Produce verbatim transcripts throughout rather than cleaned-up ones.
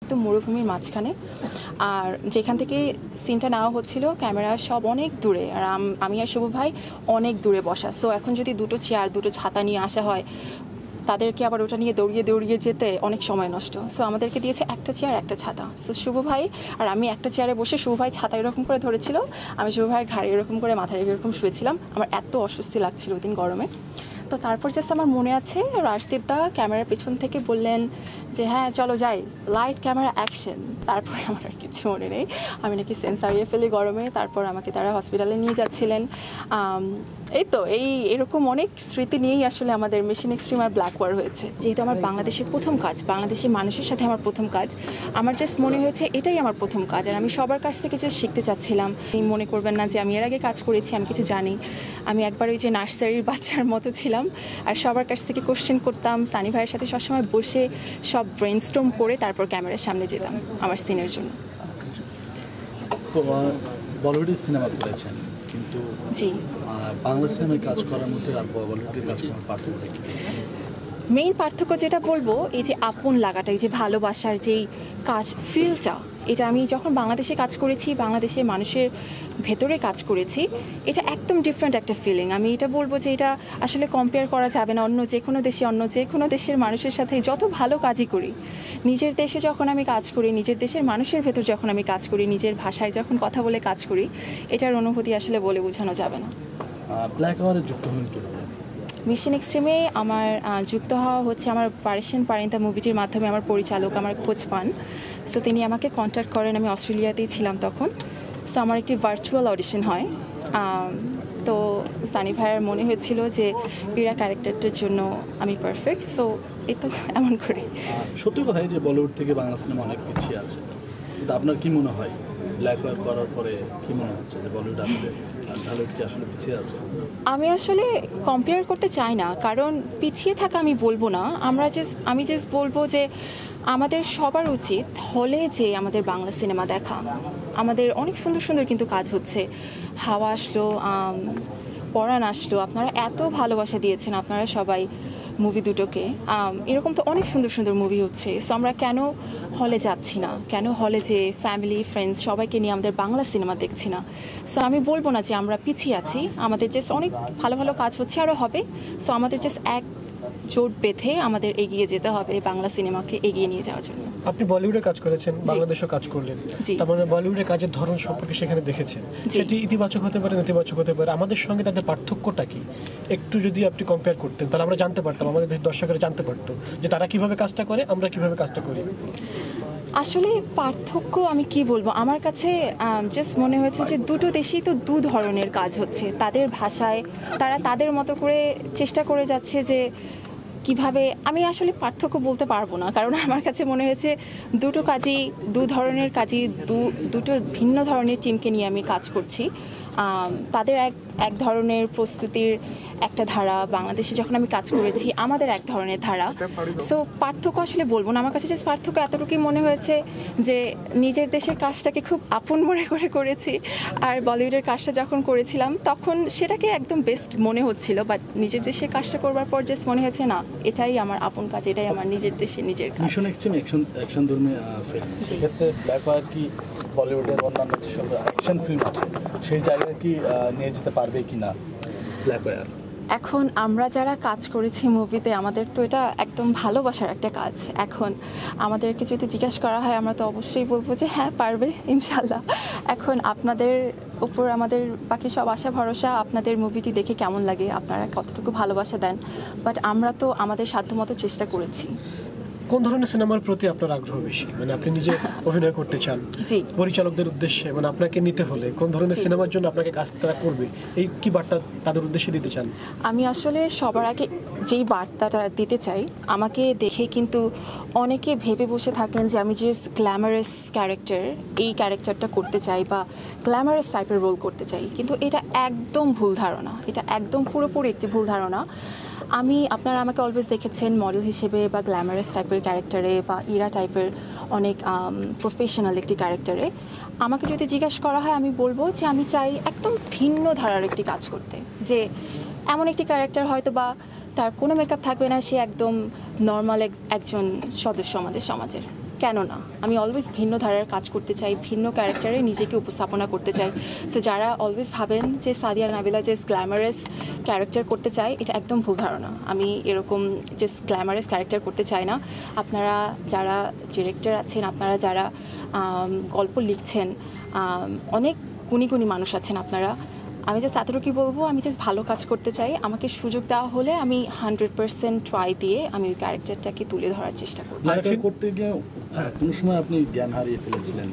তো মরুভূমির মাঝখানে, আর যেখান থেকে সিনটা নেওয়া হচ্ছিল ক্যামেরা সব অনেক দূরে, আর আমি আর শুভ ভাই অনেক দূরে বসা। সো এখন যদি দুটো চেয়ার দুটো ছাতা নিয়ে আসা হয়, তাদেরকে আবার ওটা নিয়ে দৌড়িয়ে দৌড়িয়ে যেতে অনেক সময় নষ্ট। সো আমাদেরকে দিয়েছে একটা চেয়ার একটা ছাতা। সো শুভ ভাই আর আমি একটা চেয়ারে বসে, শুভ ভাই ছাতা এরকম করে ধরেছিল, আমি শুভ ভাইয়ের ঘাড়ে এরকম করে মাথায় এরকম শুয়েছিলাম। আমার এত অস্বস্তি লাগছিল ওই দিন গরমে। তো তারপর জাস্ট আমার মনে আছে রাজদীপ দা ক্যামেরার পেছন থেকে বললেন যে হ্যাঁ চলো যাই, লাইট ক্যামেরা অ্যাকশন। তারপরে আমার আর কিছু মনে নেই, আমি নাকি সেন্স হারিয়ে ফেলি গরমে। তারপর আমাকে তারা হসপিটালে নিয়ে যাচ্ছিলেন। এই তো এই এরকম অনেক স্মৃতি নিয়েই আসলে আমাদের মিশন এক্সট্রিম আর ব্ল্যাক ওয়ার হয়েছে। যেহেতু আমার বাংলাদেশের প্রথম কাজ, বাংলাদেশের মানুষের সাথে আমার প্রথম কাজ, আমার জাস্ট মনে হয়েছে এটাই আমার প্রথম কাজ। আর আমি সবার কাছ থেকে জাস্ট শিখতে চাচ্ছিলাম। মনে করবেন না যে আমি এর আগে কাজ করেছি, আমি কিছু জানি। আমি একবার ওই যে নার্সারির বাচ্চার মতো ছিলাম, আর সবার কাছ থেকে কোশ্চেন করতাম। সানি ভাইয়ের সাথে সবসময় বসে সব ব্রেনস্টর্ম করে তারপর ক্যামেরার সামনে যেতাম আমার সিনের জন্য। বলিউডের সিনেমা করেছেন, কিন্তু জি বাংলা সিনেমায় কাজ করার মধ্যে আর বলিউডের কাজ করার পার্থক্য কি? মেইন পার্থক্য যেটা বলবো, এই যে আপন লাগাটা, এই যে ভালোবাসার যেই কাজ ফিলটা, এটা আমি যখন বাংলাদেশে কাজ করেছি, বাংলাদেশের মানুষের ভেতরে কাজ করেছি, এটা একদম ডিফারেন্ট একটা ফিলিং। আমি এটা বলবো যে এটা আসলে কম্পেয়ার করা যাবে না অন্য যে কোনো দেশে, অন্য যে কোনো দেশের মানুষের সাথে। যত ভালো কাজই করি, নিজের দেশে যখন আমি কাজ করি, নিজের দেশের মানুষের ভেতর যখন আমি কাজ করি, নিজের ভাষায় যখন কথা বলে কাজ করি, এটার অনুভূতি আসলে বলে বোঝানো যাবে না। ব্ল্যাক ওয়ারে যুক্ত হলেন কীভাবে? মিশন এক্সট্রিমে আমার যুক্ত হওয়া হচ্ছে আমার পারেশন পারিন্তা মুভিটির মাধ্যমে। আমার পরিচালক আমার খোঁজ পান, সো তিনি আমাকে কন্ট্যাক্ট করেন। আমি অস্ট্রেলিয়াতেই ছিলাম তখন। সো আমার একটি ভার্চুয়াল অডিশন হয়। তো সানি ভাইয়ের মনে হয়েছিল যে ইরা ক্যারেক্টারটার জন্য আমি পারফেক্ট। সো এই তো এমন করে। সত্যি কথাই যে বলিউড থেকে বাংলা সিনেমা অনেক পিছিয়ে আছে, কিন্তু আপনার কি মনে হয় ব্ল্যাক ওয়ার করার পরে কি মনে হচ্ছে যে বলিউড আসলে ঢালিউড কি আসলে পিছিয়ে আছে? আমি আসলে কম্পেয়ার করতে চাই না, কারণ পিছিয়ে থাকা আমি বলবো না। আমরা জাস্ট আমি জাস্ট বলবো যে আমাদের সবার উচিত হলে যে আমাদের বাংলা সিনেমা দেখা। আমাদের অনেক সুন্দর সুন্দর কিন্তু কাজ হচ্ছে। হাওয়া আসলো, পরাণ আসলো, আপনারা এত ভালোবাসা দিয়েছেন আপনারা সবাই মুভি দুটোকে। এরকম তো অনেক সুন্দর সুন্দর মুভি হচ্ছে। সো আমরা কেন হলে যাচ্ছি না, কেন হলে যে ফ্যামিলি ফ্রেন্ডস সবাইকে নিয়ে আমাদের বাংলা সিনেমা দেখছি না? সো আমি বলবো না যে আমরা পিছিয়ে আছি, আমাদের জাস্ট অনেক ভালো ভালো কাজ হচ্ছে, আরও হবে। সো আমাদের জাস্ট এক জোট বেঁধে আমাদের এগিয়ে যেতে হবে বাংলা সিনেমাকে এগিয়ে নিয়ে যাওয়ার জন্য। আপনি বলিউডে কাজ করেছেন, বাংলাদেশেও কাজ করলেন, তার মানে বলিউডের কাজের ধরন সম্পর্কে সেখানে দেখেছেন। সেটি ইতিবাচক হতে পারে, নেতিবাচক হতে পারে। আমাদের সঙ্গে তাদের পার্থক্যটা কি একটু যদি আপনি কম্পেয়ার করতেন, তাহলে আমরা জানতে পারতাম, আমাদের দর্শকেরা জানতে পারতো যে তারা কিভাবে কাজটা করে, আমরা কিভাবে কাজটা করি। আসলে পার্থক্য আমি কি বলবো, আমার কাছে জাস্ট মনে হয়েছে যে দুটো দেশেই তো দু ধরনের কাজ হচ্ছে। তাদের ভাষায় তারা তাদের মতো করে চেষ্টা করে যাচ্ছে যে কিভাবে। আমি আসলে পার্থক্য বলতে পারবো না, কারণ আমার কাছে মনে হয়েছে দুটো কাজই, দু ধরনের কাজই, দু দুটো ভিন্ন ধরনের টিমকে নিয়ে আমি কাজ করছি। তাদের এক এক ধরনের প্রস্তুতির একটা ধারা, বাংলাদেশে যখন আমি কাজ করেছি আমাদের এক ধরনের ধারা। সো পার্থক্য আসলে বলবো না। আমার কাছে জাস্ট পার্থক্য এতটুকুই মনে হয়েছে যে নিজের দেশের কাজটাকে খুব আপন মনে করে করেছি, আর বলিউডের কাজটা যখন করেছিলাম তখন সেটাকে একদম বেস্ট মনে হচ্ছিল। বাট নিজের দেশের কাজটা করবার পর জাস্ট মনে হয়েছে না, এটাই আমার আপন কাজ, এটাই আমার নিজের দেশে নিজের কাজ। মিশন এক্সট্রিম অ্যাকশন অ্যাকশন ধর্মী ফিল্ম, সেক্ষেত্রে ব্ল্যাক ওয়ার কি বলিউডের অন্যান্য যেসব অ্যাকশন ফিল্ম আছে সেই জায়গায় কি নিয়ে যেতে পারবে কি না ব্ল্যাক ওয়ার? এখন আমরা যারা কাজ করেছি মুভিতে, আমাদের তো এটা একদম ভালোবাসার একটা কাজ। এখন আমাদেরকে যদি জিজ্ঞাসা করা হয়, আমরা তো অবশ্যই বলবো যে হ্যাঁ পারবে ইনশাল্লাহ। এখন আপনাদের উপর আমাদের বাকি সব আশা ভরসা, আপনাদের মুভিটি দেখে কেমন লাগে, আপনারা কতটুকু ভালোবাসা দেন। বাট আমরা তো আমাদের সাধ্যমতো চেষ্টা করেছি। কোন ধরনের সিনেমার প্রতি আপনার আগ্রহ বেশি, মানে আপনি নিজে অভিনয় করতে চান, জি, পরিচালকদের উদ্দেশ্যে মানে আপনাকে নিতে হলে কোন ধরনের সিনেমার জন্য আপনাকে কাজটা করবে, এই কি বার্তা তাদের উদ্দেশ্যে দিতে চান? আমি আসলে সবার আগে যেই বার্তাটা দিতে চাই, আমাকে দেখে কিন্তু অনেকে ভেবে বসে থাকেন যে আমি যে গ্ল্যামারাস ক্যারেক্টার, এই ক্যারেক্টারটা করতে চাই বা গ্ল্যামারাস টাইপের রোল করতে চাই, কিন্তু এটা একদম ভুল ধারণা। এটা একদম পুরোপুরি একটি ভুল ধারণা। আমি আপনারা আমাকে অলওয়েজ দেখেছেন মডেল হিসেবে বা গ্ল্যামারাস টাইপের ক্যারেক্টারে বা ইরা টাইপের অনেক প্রফেশনাল একটি ক্যারেক্টারে। আমাকে যদি জিজ্ঞাসা করা হয়, আমি বলবো যে আমি চাই একদম ভিন্ন ধারার একটি কাজ করতে, যে এমন একটি ক্যারেক্টার হয়তো বা তার কোনো মেকআপ থাকবে না, সে একদম নর্মাল একজন সদস্য আমাদের সমাজের। কেন না, আমি অলওয়েজ ভিন্ন ধারার কাজ করতে চাই, ভিন্ন ক্যারেক্টারে নিজেকে উপস্থাপনা করতে চাই। সো যারা অলওয়েজ ভাবেন যে সাদিয়া নাবিলা যে গ্ল্যামারাস ক্যারেক্টার করতে চায়, এটা একদম ভুল ধারণা। আমি এরকম যে গ্ল্যামারাস ক্যারেক্টার করতে চাই না। আপনারা যারা ডিরেক্টর আছেন, আপনারা যারা গল্প লিখছেন, অনেক গুণী গুণী মানুষ আছেন আপনারা, আমি জাস্ট এতটুকুই বলবো, আমি জাস্ট ভালো কাজ করতে চাই। আমাকে সুযোগ দেওয়া হলে আমি হান্ড্রেড পার্সেন্ট ট্রাই দিয়ে আমি ওই ক্যারেক্টারটাকে তুলে ধরার চেষ্টা করব। করতে গিয়ে কোন সময় আপনি জ্ঞান হারিয়ে ফেলেছিলেন?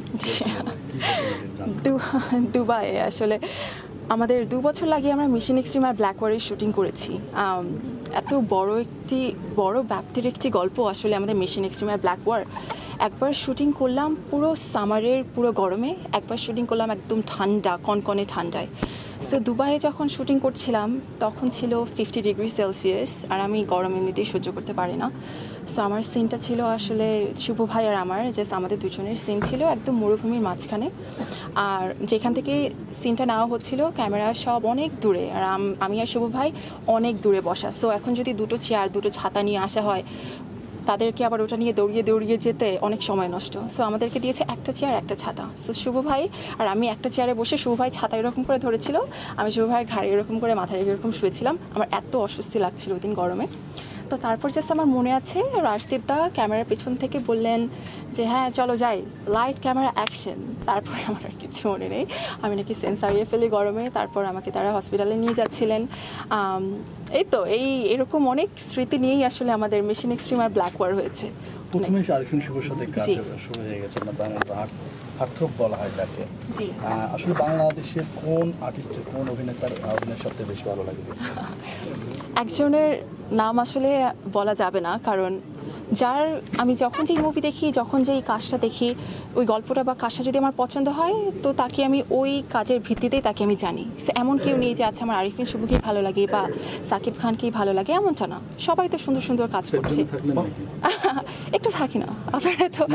দুবাইয়ে আসলে আমাদের দু বছর লাগিয়ে আমরা মিশন এক্সট্রিম আর ব্ল্যাক ওয়ারের শুটিং করেছি। এত বড় একটি বড় ব্যাপ্তির একটি গল্প আসলে আমাদের মিশন এক্সট্রিম আর ব্ল্যাক ওয়ার। একবার শুটিং করলাম পুরো সামারের পুরো গরমে, একবার শুটিং করলাম একদম ঠান্ডা কনকনে ঠান্ডায়। সো দুবাইয়ে যখন শুটিং করছিলাম তখন ছিল ফিফটি ডিগ্রি সেলসিয়াস, আর আমি গরম এমনিতেই সহ্য করতে পারি না। সো আমার সিনটা ছিল আসলে শুভ ভাই আর আমার জাস্ট আমাদের দুজনের সিন ছিল একদম মরুভূমির মাঝখানে, আর যেখান থেকে সিনটা নেওয়া হচ্ছিল ক্যামেরা সব অনেক দূরে, আর আমি আর শুভ ভাই অনেক দূরে বসা। সো এখন যদি দুটো চেয়ার দুটো ছাতা নিয়ে আসা হয়, তাদেরকে আবার ওটা নিয়ে দৌড়িয়ে দৌড়িয়ে যেতে অনেক সময় নষ্ট। সো আমাদেরকে দিয়েছে একটা চেয়ার একটা ছাতা। সো শুভ ভাই আর আমি একটা চেয়ারে বসে, শুভ ভাই ছাতা এরকম করে ধরেছিল, আমি শুভ ভাইয়ের ঘাড়ে এরকম করে মাথায় এরকম শুয়েছিলাম। আমার এত অস্বস্তি লাগছিল ওই দিন গরমে। তো তারপর জাস্ট আমার মনে আছে রাজদীপ দা ক্যামেরার পেছন থেকে বললেন যে হ্যাঁ চলো যাই, লাইট ক্যামেরা অ্যাকশন। তারপরে আমার আর কিছু মনে নেই, আমি নাকি সেন্স হারিয়ে ফেলি গরমে। তারপর আমাকে তারা হসপিটালে নিয়ে যাচ্ছিলেন। এই তো এই এরকম অনেক স্মৃতি নিয়েই আসলে আমাদের মিশন এক্সট্রিম আর ব্ল্যাক ওয়ার হয়েছে। প্রথমে আরিফিন শুভর সাথে কাজ শুরু হয়ে গেছে, না বাংলা হার্টথ্রোব বলা হয় তাকে। আসলে বাংলাদেশের কোন আর্টিস্টের কোন অভিনেতার অভিনয় সবচেয়ে বেশি ভালো লাগে? একজনের নাম আসলে বলা যাবে না, কারণ যার আমি যখন যেই মুভি দেখি, যখন যেই কাজটা দেখি, ওই গল্পটা বা কাজটা যদি আমার পছন্দ হয়, তো তাকে আমি ওই কাজের ভিত্তিতেই তাকে আমি জানি। সো এমন কেউ নেই যে আচ্ছা আমার আরিফিন শুভকেই ভালো লাগে বা সাকিব খানকেই ভালো লাগে, এমনটা না। সবাই তো সুন্দর সুন্দর কাজ করছে। একটু থাকি না আপনারা তো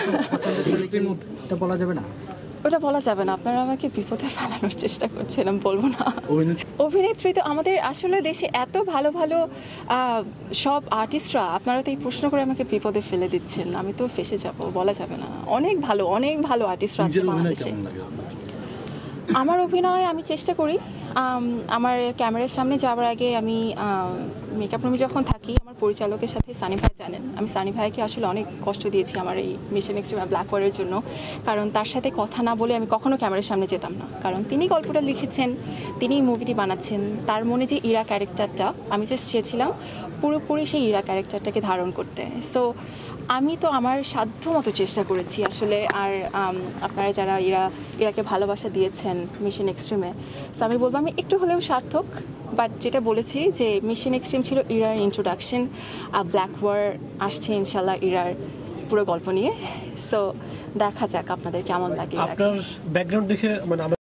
বলা যাবে না, ওটা বলা যাবে না। আপনারা আমাকে বিপদে ফেলানোর চেষ্টা করছেন, আমি বলবো না। অভিনেত্রী তো আমাদের আসলে দেশে এত ভালো ভালো সব আর্টিস্টরা, আপনারা তো এই প্রশ্ন করে আমাকে বিপদে ফেলে দিচ্ছেন, আমি তো ফেসে যাব। বলা যাবে না, অনেক ভালো অনেক ভালো আর্টিস্টরা আছে বাংলাদেশে। আমার অভিনয় আমি চেষ্টা করি, আমার ক্যামেরার সামনে যাওয়ার আগে আমি মেকআপ রুমে যখন থাকি, আমার পরিচালকের সাথে সানি ভাই জানেন, আমি সানি ভাইকে আসলে অনেক কষ্ট দিয়েছি আমার এই মিশন এক্সট্রিম ব্ল্যাক ওয়ারের জন্য। কারণ তার সাথে কথা না বলে আমি কখনো ক্যামেরার সামনে যেতাম না, কারণ তিনি গল্পটা লিখেছেন, তিনি মুভিটি বানাচ্ছেন। তার মনে যে ইরা ক্যারেক্টারটা, আমি জাস্ট চেয়েছিলাম পুরোপুরি সেই ইরা ক্যারেক্টারটাকে ধারণ করতে। সো আমি তো আমার সাধ্য মতো চেষ্টা করেছি আসলে। আর আপনারা যারা ইরা ইরাকে ভালোবাসা দিয়েছেন মিশন এক্সট্রিমে, সো আমি বলবো আমি একটু হলেও সার্থক। বাট যেটা বলেছি যে মিশন এক্সট্রিম ছিল ইরার ইন্ট্রোডাকশন, আর ব্ল্যাক ওয়ার আসছে ইনশাল্লাহ ইরার পুরো গল্প নিয়ে। সো দেখা যাক আপনাদের কেমন লাগে। আপনার ব্যাকগ্রাউন্ড দেখে মানে